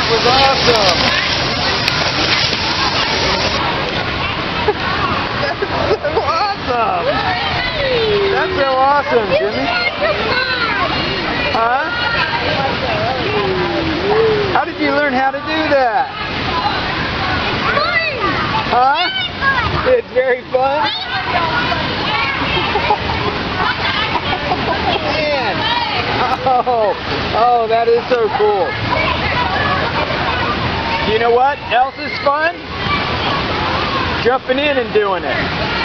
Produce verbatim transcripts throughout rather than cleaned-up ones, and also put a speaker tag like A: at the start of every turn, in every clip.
A: was awesome. That's so awesome. That's so awesome, Jimmy. Huh? How did you learn how to do that? Huh? It's very fun. Man. Oh, oh, that is so cool. You know what else is fun? Jumping in and doing it.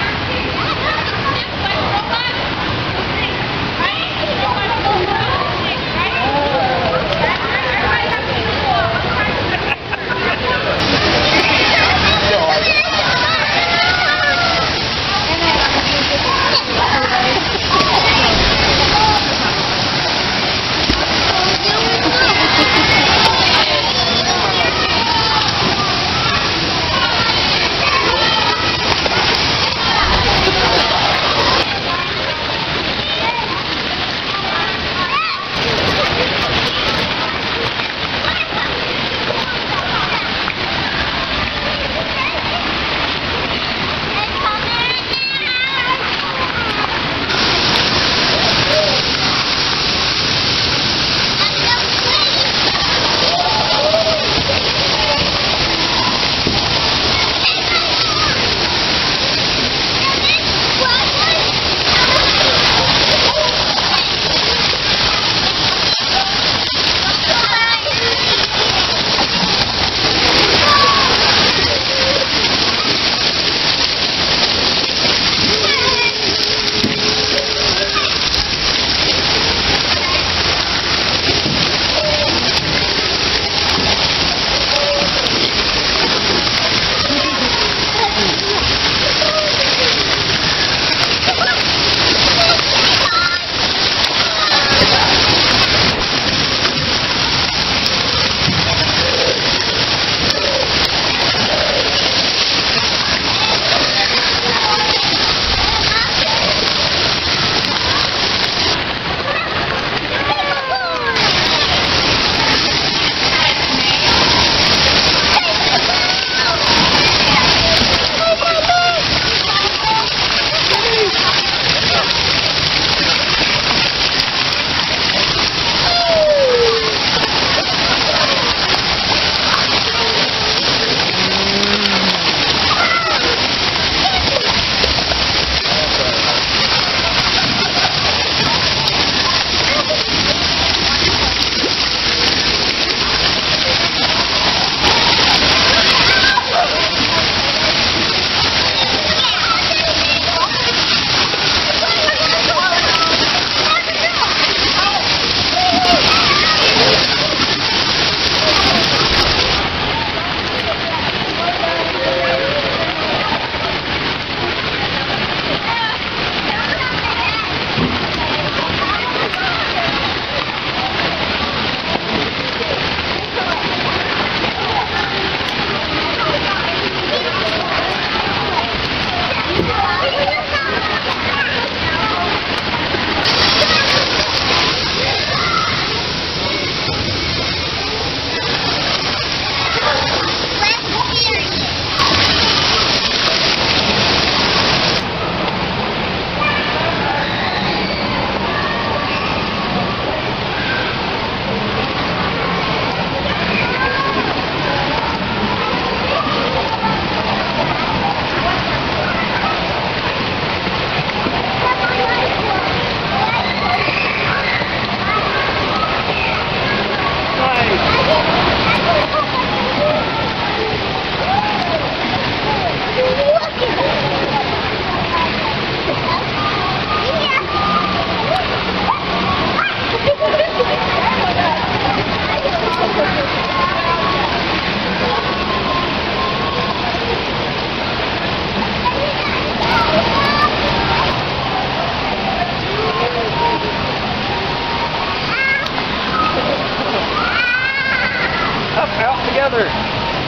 A: together.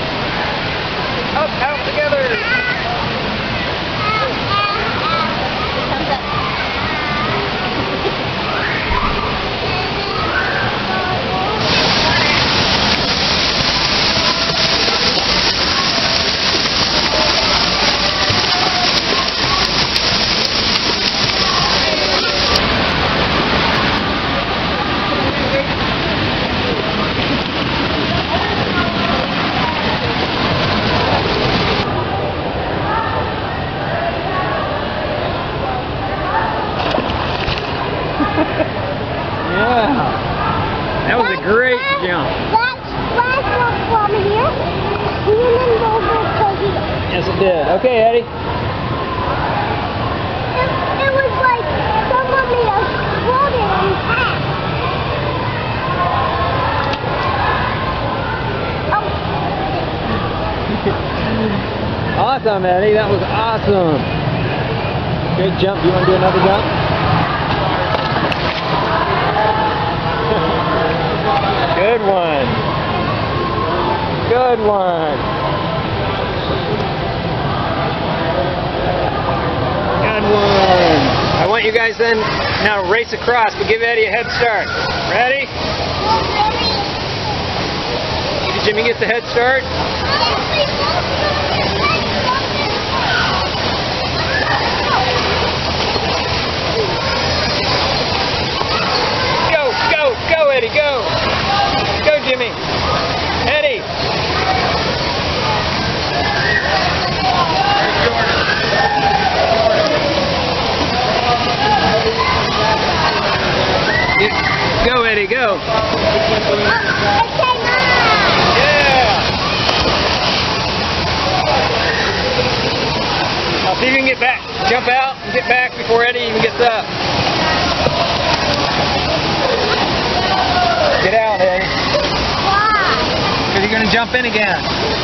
A: Up, out together. it did. Okay, Eddie.
B: It, it was like somebody exploded in half. Oh.
A: Awesome, Eddie. That was awesome. Great jump. You want to do another jump? Good one. Good one. Good one. I want you guys then now to race across, but give Eddie a head start. Ready? Did Jimmy get the head start? Go, go, go, Eddie, go. Go, Jimmy. Eddie. Go, Eddie, go. Yeah. Now see if you can get back. Jump out and get back before Eddie even gets up. Get out, Eddie.
B: Why?
A: Because you're going to jump in again.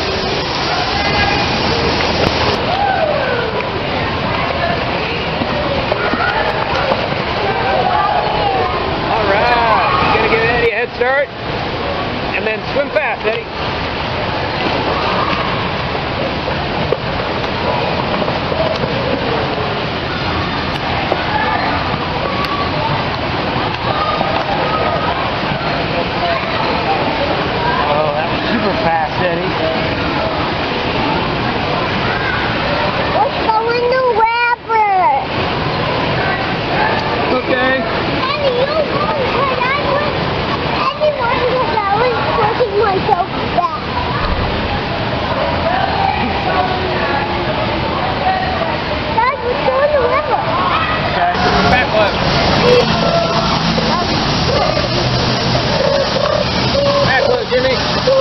A: All right. You're going to give Eddie a head start. And then swim fast, Eddie. Fast, Eddie.
B: Let's go in the wrapper.
A: Okay.
B: Eddie, you won because I was, Eddie won because I was pushing myself back. Dad, let's go in the river.
A: Okay. Back left. Back left, Jimmy.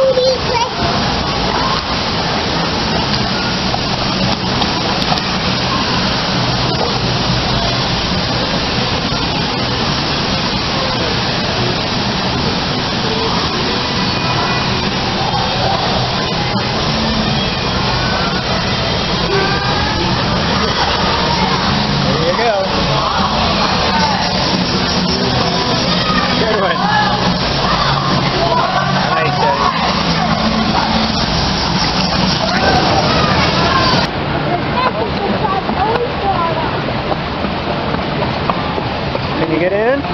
A: Can you get in?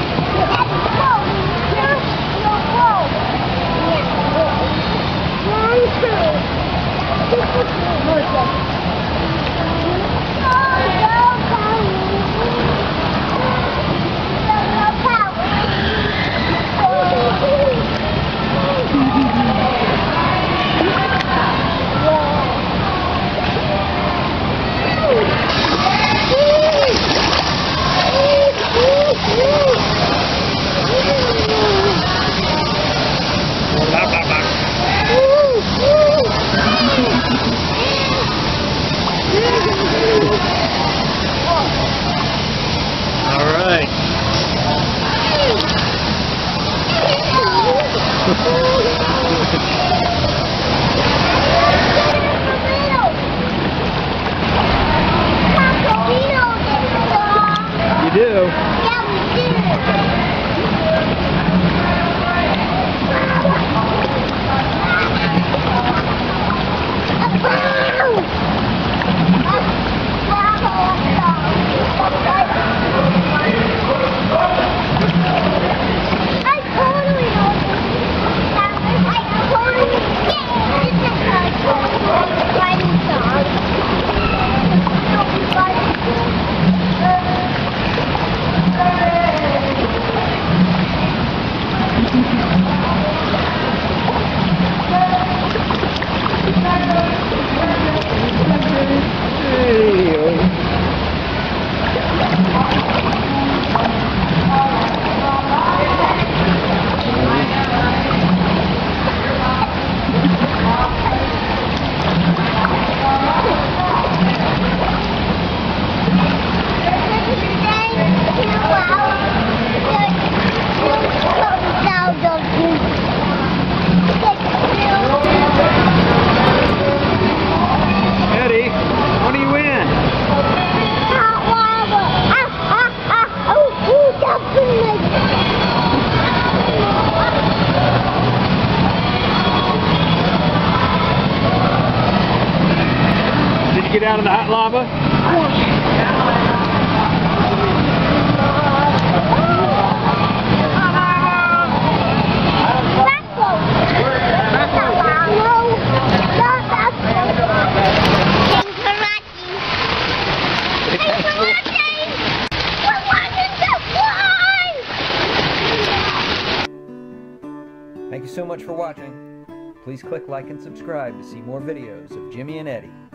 A: down in the hot lava?
C: Thank you so much for watching. Please click like and subscribe to see more videos of Jimmy and Eddie.